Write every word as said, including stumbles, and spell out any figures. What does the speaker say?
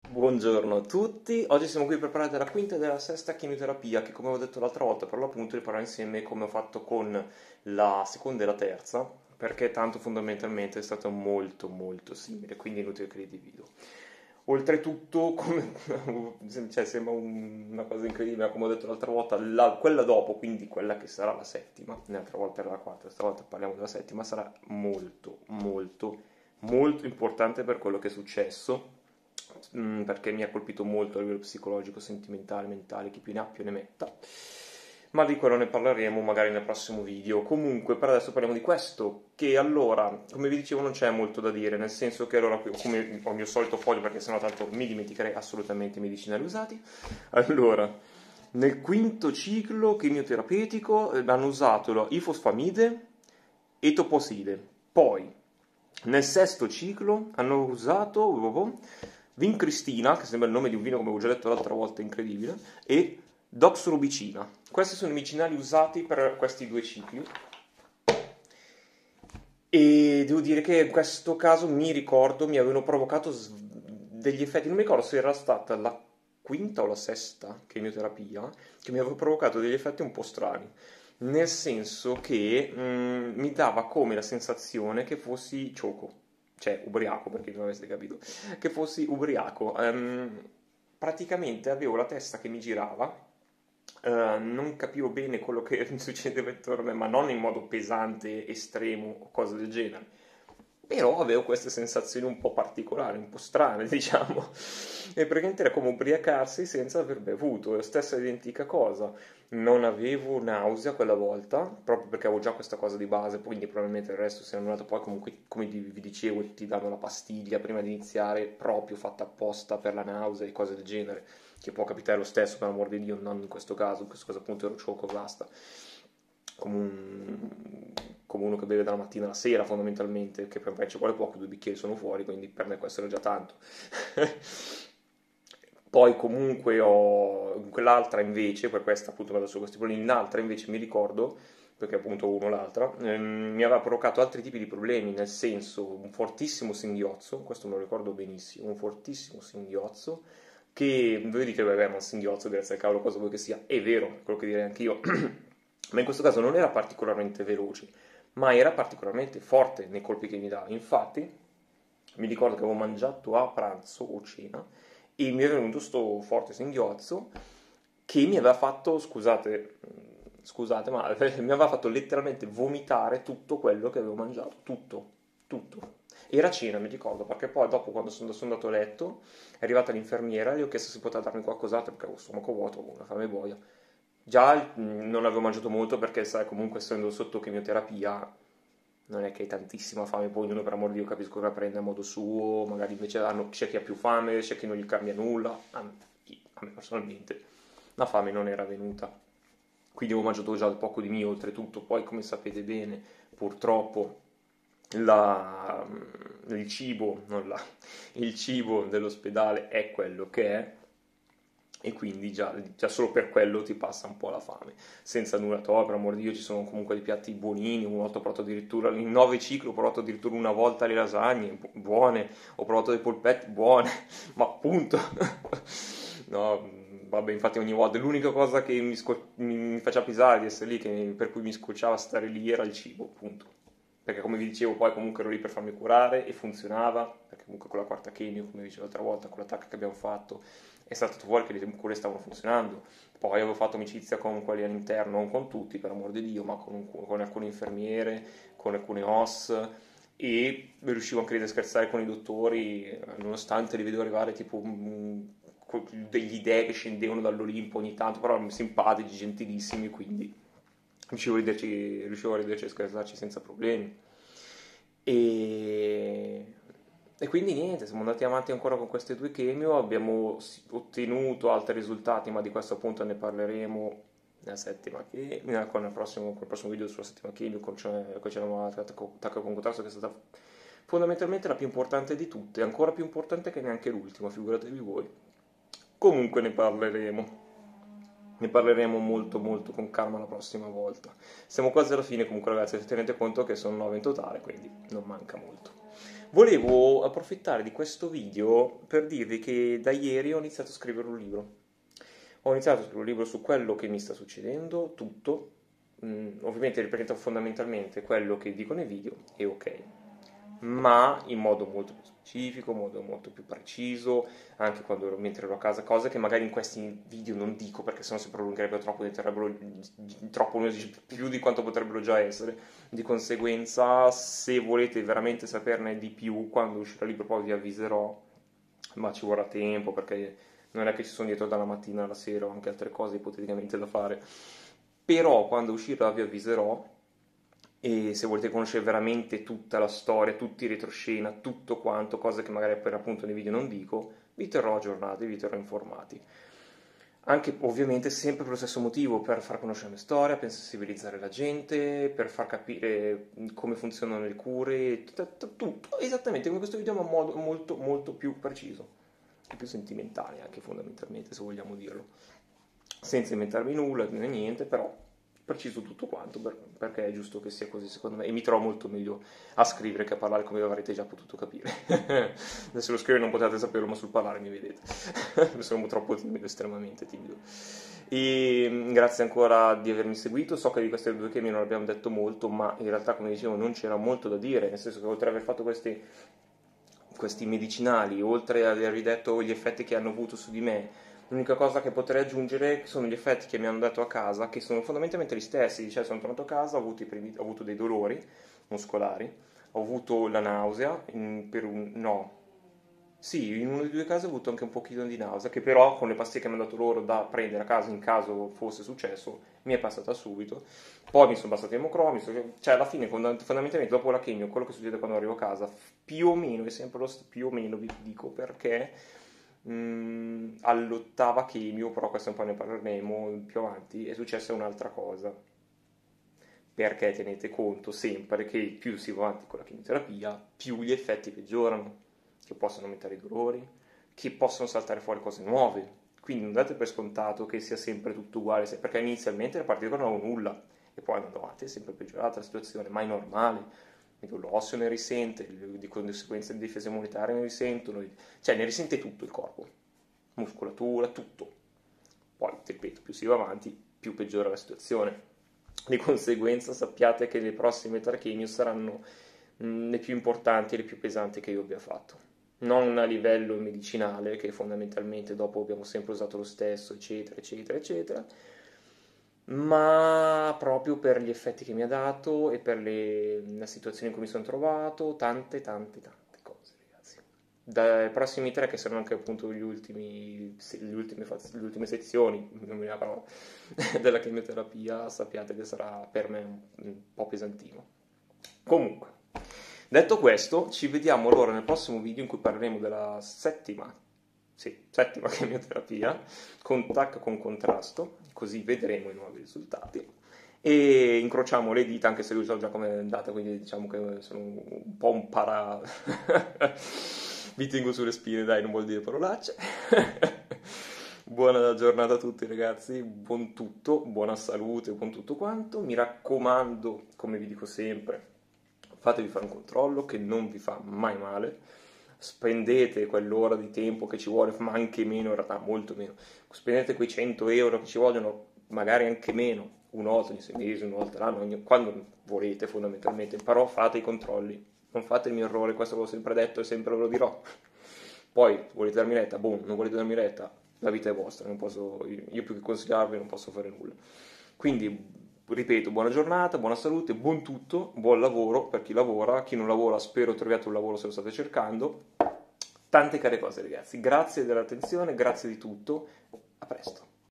Buongiorno a tutti, oggi siamo qui per parlare della quinta e della sesta chemioterapia che, come ho detto l'altra volta, per l'appunto di parlare insieme come ho fatto con la seconda e la terza, perché tanto fondamentalmente è stato molto molto simile, quindi è inutile che li divido. Oltretutto, come, cioè, sembra un- una cosa incredibile, ma come ho detto l'altra volta, la- quella dopo, quindi quella che sarà la settima, l'altra volta era la quarta, stavolta parliamo della settima, sarà molto molto molto importante per quello che è successo, mm, perché mi ha colpito molto a livello psicologico, sentimentale, mentale, chi più ne ha più ne metta. Ma di quello ne parleremo magari nel prossimo video. Comunque, per adesso parliamo di questo, che allora, come vi dicevo, non c'è molto da dire, nel senso che allora, come ho il mio solito foglio, perché sennò tanto mi dimenticherei assolutamente i medicinali usati. Allora, nel quinto ciclo chemioterapeutico eh, hanno usato la ifosfamide e toposide. Poi, nel sesto ciclo hanno usato oh, oh, oh, vincristina, che sembra il nome di un vino come avevo già detto l'altra volta, incredibile, e doxorubicina. Questi sono i medicinali usati per questi due cicli. E devo dire che in questo caso mi ricordo mi avevano provocato s- degli effetti, non mi ricordo se era stata la quinta o la sesta chemioterapia, che mi aveva provocato degli effetti un po' strani, nel senso che mm, mi dava come la sensazione che fossi cieco, cioè ubriaco, perché non aveste capito, che fossi ubriaco. Ehm, praticamente avevo la testa che mi girava, eh, non capivo bene quello che succedeva intorno a me, ma non in modo pesante, estremo o cose del genere. Però avevo queste sensazioni un po' particolari, un po' strane, diciamo. E praticamente era come ubriacarsi senza aver bevuto, la stessa identica cosa. Non avevo nausea quella volta, proprio perché avevo già questa cosa di base, quindi probabilmente il resto si è annullato. Poi comunque, come vi vi dicevo, ti danno la pastiglia prima di iniziare, proprio fatta apposta per la nausea e cose del genere, che può capitare lo stesso, per amor di Dio, non in questo caso, in questo caso appunto ero cieco e basta. Come, un- come uno che beve dalla mattina alla sera fondamentalmente, che per me ci vuole poco, due bicchieri sono fuori, quindi per me questo era già tanto. Poi comunque ho in quell'altra invece, per questa appunto vado su questi problemi, in un'altra invece mi ricordo, perché appunto uno o l'altra, ehm, mi aveva provocato altri tipi di problemi, nel senso un fortissimo singhiozzo, questo me lo ricordo benissimo, un fortissimo singhiozzo, che voi dite, vabbè, ma il singhiozzo grazie al cavolo cosa vuoi che sia, è vero, quello che direi anch'io, ma in questo caso non era particolarmente veloce, ma era particolarmente forte nei colpi che mi dava. Infatti, mi ricordo che avevo mangiato a pranzo o cena e mi è venuto sto forte singhiozzo che mi aveva fatto, scusate, scusate, ma mi aveva fatto letteralmente vomitare tutto quello che avevo mangiato, tutto, tutto. Era cena, mi ricordo, perché poi dopo quando sono, sono andato a letto è arrivata l'infermiera e gli ho chiesto se poteva darmi qualcos'altro perché avevo stomaco vuoto, avevo una fame boia. Già mh, non avevo mangiato molto perché, sai, comunque essendo sotto chemioterapia non è che hai tantissima fame, poi ognuno per amor di Dio capisco che la prende a modo suo, magari invece hanno- c'è chi ha più fame, c'è chi non gli cambia nulla. A me, a me personalmente la fame non era venuta, quindi avevo mangiato già poco di mio, oltretutto, poi come sapete bene, purtroppo la- il cibo, non la- il cibo dell'ospedale è quello che è, e quindi già, già solo per quello ti passa un po' la fame. Senza nulla togliere, per amor di Dio, ci sono comunque dei piatti buonini. Una volta ho provato addirittura, in nove cicli ho provato addirittura una volta le lasagne, bu- buone, ho provato dei polpetti buone, ma appunto, no, vabbè, infatti ogni volta, l'unica cosa che mi, sco- mi- mi faceva pesare di essere lì, che- per cui mi scocciava stare lì, era il cibo, appunto. Perché come vi dicevo poi comunque ero lì per farmi curare e funzionava, perché comunque con la quarta chemio, come vi dicevo l'altra volta, con l'attacco che abbiamo fatto, è stato fuori che le cure stavano funzionando. Poi avevo fatto amicizia con quelli all'interno, non con tutti per amor di Dio, ma con, con alcune infermiere, con alcune O S, e riuscivo anche a scherzare con i dottori, nonostante li vedevo arrivare tipo mm, co- degli idee che scendevano dall'Olimpo ogni tanto, però simpatici, gentilissimi, quindi riuscivo a riderci, riuscivo a riderci e scherzarci senza problemi. E, e quindi niente, siamo andati avanti ancora con queste due chemio, abbiamo s- ottenuto altri risultati, ma di questo appunto ne parleremo nella settima chemio, con il prossimo, col prossimo video sulla settima chemio, con c'è l'attacco con contrasto che è stata fondamentalmente la più importante di tutte, ancora più importante che neanche l'ultima, figuratevi voi. Comunque ne parleremo. Ne parleremo molto molto con calma la prossima volta. Siamo quasi alla fine comunque ragazzi, tenete conto che sono nove in totale, quindi non manca molto. Volevo approfittare di questo video per dirvi che da ieri ho iniziato a scrivere un libro. Ho iniziato a scrivere un libro su quello che mi sta succedendo, tutto. Mm, ovviamente riprendo fondamentalmente quello che dico nei video, e ok. Ma in modo molto più specifico, in modo molto più preciso, anche quando ero, mentre ero a casa, cose che magari in questi video non dico perché sennò si prolungherebbero troppo, diventerebbero troppo noiosi, più di quanto potrebbero già essere. Di conseguenza, se volete veramente saperne di più, quando uscirà il libro poi vi avviserò, ma ci vorrà tempo perché non è che ci sono dietro dalla mattina alla sera, ho anche altre cose ipoteticamente da fare. Però quando uscirà vi avviserò. E se volete conoscere veramente tutta la storia, tutti i retroscena, tutto quanto, cose che magari per appunto nei video non dico, vi terrò aggiornati, vi terrò informati. Anche ovviamente sempre per lo stesso motivo, per far conoscere la storia, per sensibilizzare la gente, per far capire come funzionano le cure, tutto, tutto esattamente come questo video, ma in modo molto molto più preciso, e più sentimentale anche fondamentalmente, se vogliamo dirlo. Senza inventarmi nulla, né niente, però preciso tutto quanto, per, perché è giusto che sia così secondo me, e mi trovo molto meglio a scrivere che a parlare, come avrete già potuto capire. Adesso lo scrivere non potete saperlo, ma sul parlare mi vedete. Sono troppo timido, estremamente timido. E grazie ancora di avermi seguito. So che di queste due chemie non abbiamo detto molto, ma in realtà, come dicevo, non c'era molto da dire, nel senso che oltre ad aver fatto questi, questi medicinali, oltre ad aver detto gli effetti che hanno avuto su di me, l'unica cosa che potrei aggiungere sono gli effetti che mi hanno dato a casa, che sono fondamentalmente gli stessi. Cioè, sono tornato a casa, ho avuto, i primi, ho avuto dei dolori muscolari, ho avuto la nausea, in, per un, no, sì, in uno dei due casi ho avuto anche un pochino di nausea, che però con le pastiglie che mi hanno dato loro da prendere a casa in caso fosse successo, mi è passata subito. Poi mi sono passati i emocromi, cioè alla fine fondamentalmente dopo la chemio, quello che succede quando arrivo a casa, più o meno, è sempre lo st- più o meno vi dico perché, Mm, all'ottava chemio, però questo un po' ne parleremo più avanti, è successa un'altra cosa. Perché tenete conto sempre che più si va avanti con la chemioterapia, più gli effetti peggiorano, che possono aumentare i dolori, che possono saltare fuori cose nuove. Quindi non date per scontato che sia sempre tutto uguale, perché inizialmente la partita non avevo nulla, e poi andando avanti è sempre peggiorata la situazione, ma è normale. L'osseo ne risente, di conseguenza le difese immunitarie ne risentono, cioè ne risente tutto il corpo, muscolatura, tutto. Poi, ti ripeto, più si va avanti, più peggiora la situazione. Di conseguenza sappiate che le prossime tre chemio saranno mh, le più importanti e le più pesanti che io abbia fatto. Non a livello medicinale, che fondamentalmente dopo abbiamo sempre usato lo stesso, eccetera, eccetera, eccetera, ma proprio per gli effetti che mi ha dato e per le, la situazione in cui mi sono trovato, tante, tante, tante cose, ragazzi. Dai prossimi tre, che saranno anche appunto gli ultimi, le ultime, le ultime sezioni, non mi parola, della chemioterapia, sappiate che sarà per me un, un po' pesantino. Comunque, detto questo, ci vediamo allora nel prossimo video in cui parleremo della settima, sì, settima chemioterapia, con T A C con contrasto, così vedremo i nuovi risultati. E incrociamo le dita, anche se io so già come è andata, quindi diciamo che sono un po' un para... Vi tengo sulle spine, dai, non vuol dire parolacce. Buona giornata a tutti ragazzi, buon tutto, buona salute, buon tutto quanto. Mi raccomando, come vi dico sempre, fatevi fare un controllo che non vi fa mai male. Spendete quell'ora di tempo che ci vuole, ma anche meno in realtà, molto meno. Spendete quei cento euro che ci vogliono, magari anche meno, una volta ogni sei mesi, una volta l'anno, ogni... quando volete fondamentalmente, però fate i controlli. Non fate il mio errore, questo l'ho sempre detto e sempre ve lo dirò. Poi volete darmi retta, boom, non volete darmi retta, la vita è vostra, non posso, io più che consigliarvi non posso fare nulla. Quindi, ripeto, buona giornata, buona salute, buon tutto, buon lavoro per chi lavora, chi non lavora spero troviate un lavoro se lo state cercando. Tante care cose ragazzi, grazie dell'attenzione, grazie di tutto, a presto.